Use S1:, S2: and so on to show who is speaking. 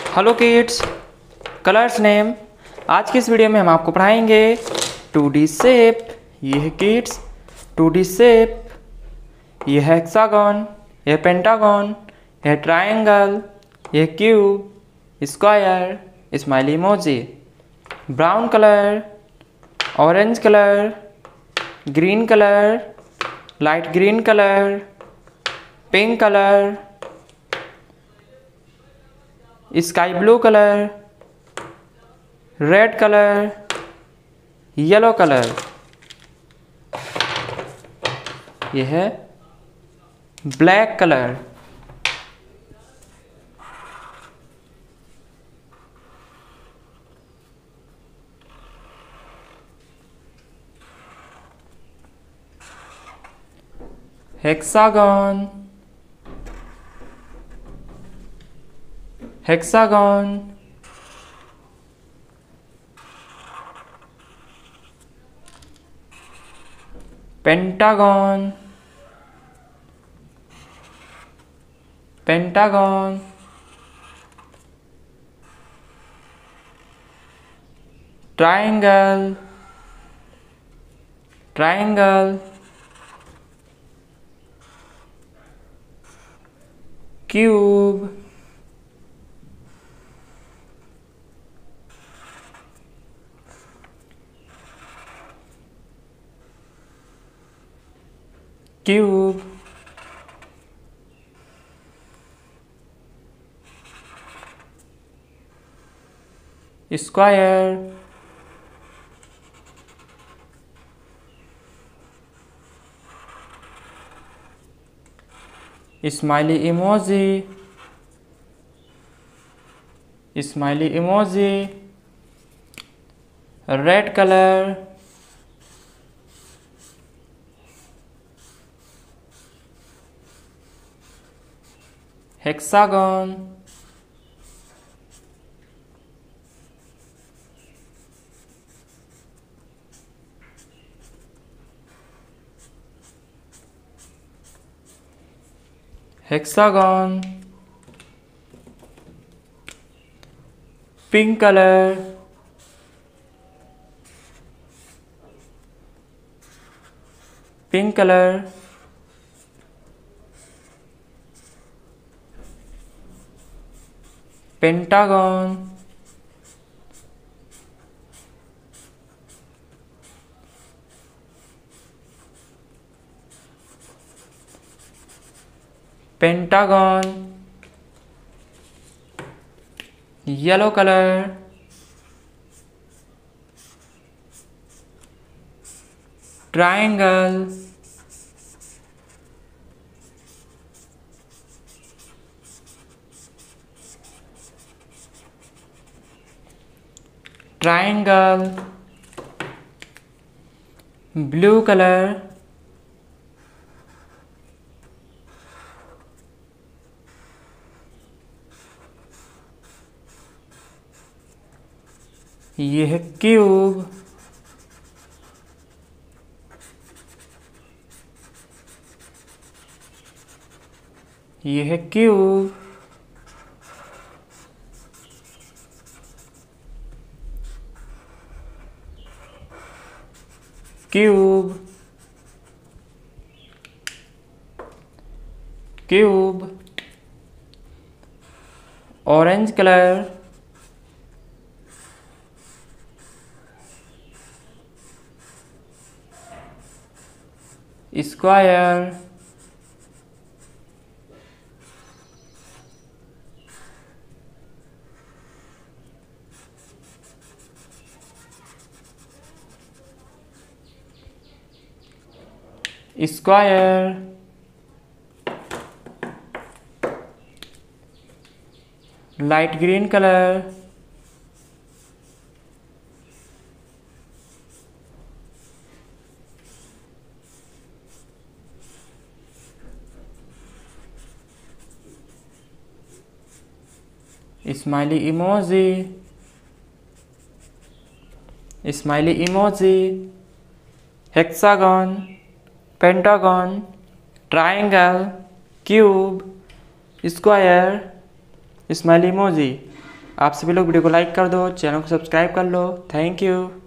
S1: Hello kids, colours name. आज की इस वीडियो में हम आपको पढ़ाएंगे 2D शेप। ये है किड्स 2D शेप। ये है हेक्सागन, यह पेंटागन, यह ट्रायंगल, यह cube, square, smiley emoji. Brown colour, orange colour, green colour, light green colour, pink colour, sky blue colour, red colour, yellow colour. यह है black colour. Hexagon, hexagon, pentagon, pentagon, triangle, triangle, cube, cube, square, smiley emoji, smiley emoji, red colour, hexagon, hexagon, pink colour, pink colour, pentagon, pentagon, yellow colour, triangle, triangle, blue colour, ये है cube, ये है cube, cube, cube, orange colour, square, square, light green colour, smiley emoji, smiley emoji, hexagon, pentagon, triangle, cube, square, smiley emoji. आप सभी लोग video को like कर दो, चैनल को सब्सक्राइब कर लो। Thank you.